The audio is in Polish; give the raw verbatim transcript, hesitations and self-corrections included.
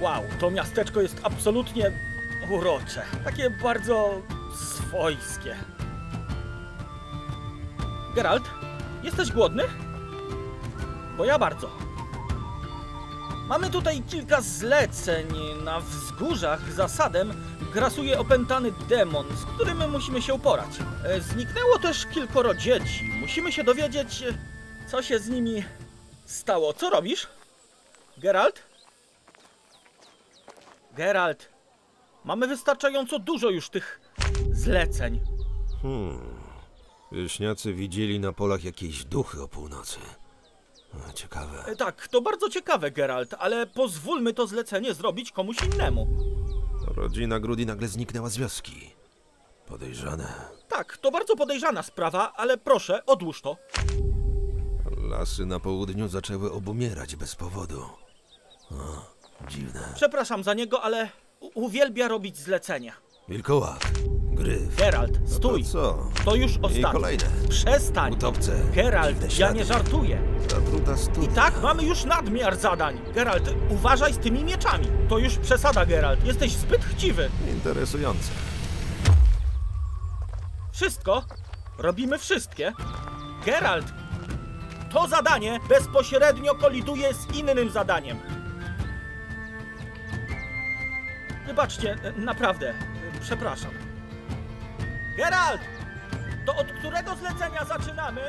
Wow, to miasteczko jest absolutnie urocze. Takie bardzo swojskie. Geralt, jesteś głodny? Bo ja bardzo. Mamy tutaj kilka zleceń. Na wzgórzach za sadem grasuje opętany demon, z którym musimy się uporać. E, Zniknęło też kilkoro dzieci. Musimy się dowiedzieć, co się z nimi stało. Co robisz? Geralt? Geralt, mamy wystarczająco dużo już tych zleceń. Hmm. Wieśniacy widzieli na polach jakieś duchy o północy. O, ciekawe. E, Tak, to bardzo ciekawe, Geralt, ale pozwólmy to zlecenie zrobić komuś innemu. Rodzina Grudi nagle zniknęła z wioski. Podejrzane. Tak, to bardzo podejrzana sprawa, ale proszę, odłóż to. Lasy na południu zaczęły obumierać bez powodu. O, dziwne. Przepraszam za niego, ale u- uwielbia robić zlecenia. Wilkołak, gryf. Geralt, No stój. to co? To już I ostatnie. kolejne. Przestań. Utopce. Geralt, dziwne ja ślady. nie żartuję. Zatruta studnia. I tak mamy już nadmiar zadań. Geralt, uważaj z tymi mieczami. To już przesada, Geralt. Jesteś zbyt chciwy. Interesujące. Wszystko? Robimy wszystkie? Geralt, to zadanie bezpośrednio koliduje z innym zadaniem. Wybaczcie, naprawdę, przepraszam. Geralt! To od którego zlecenia zaczynamy?